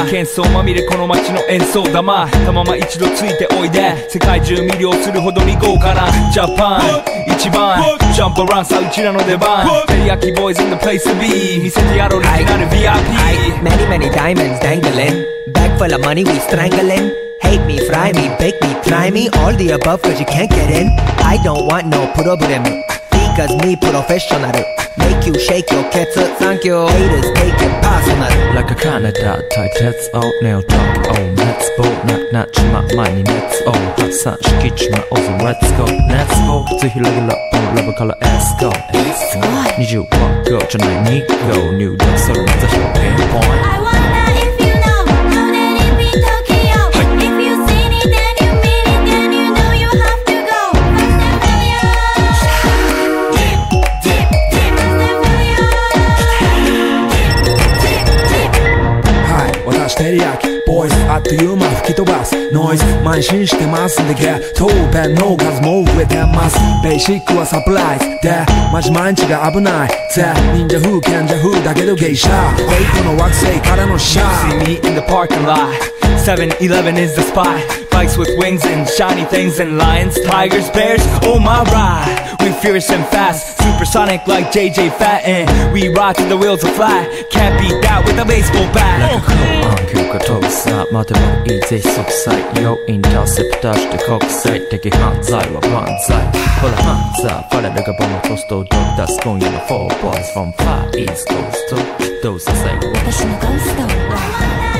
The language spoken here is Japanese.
喧騒まみれこの街の演奏玉たまま一度ついておいで世界中魅了するほどに豪華なジャパン一番ジャンプアランさうちらの出番テリヤキボーイズ in the place to be 見せてやろうオリジナル VIP Many many diamonds dangling Bag full of money we strangling Hate me, fry me, bake me, try me All the above cause you can't get in I don't want no problem Because me professional Make you shake your cats Thank you Haters take it personal Like a Canada type Let's all nail drop Oh let's go not 치마 많이 Let's all 합산시키지마 어서 Let's go Let's go 또 힐러길러 Love color Let's go Let's go 25거 전날 니고 New York 소리 맞아 쇼핑 point I wonder if you know that it be Tokyo If you seen it then you mean it then you know you have to go Fast and furious はい私テリヤキボーイズあっという間吹き飛ばすノイズ慢心してますんでゲットペンの数も増えてますベーシックはサプライズでマジ毎日が危ないぜ忍者風賢者風だけどゲイシャーフェイクの惑星からのシャー See me in the parking lot 7-Eleven is the spot Bikes with wings and shiny things and lions, tigers, bears, oh my ride We fierce and fast, supersonic like JJ Fatten We rock till the wheels are flat Can't beat that with a baseball bat Like a cool 교과 도사 마대박 이제 속사이 Yo interceptor 때国際的犯罪は万歳ほら犯罪パレルがボムコストドクタース今夜の4 boys from far east coast どうさせ私のゴースト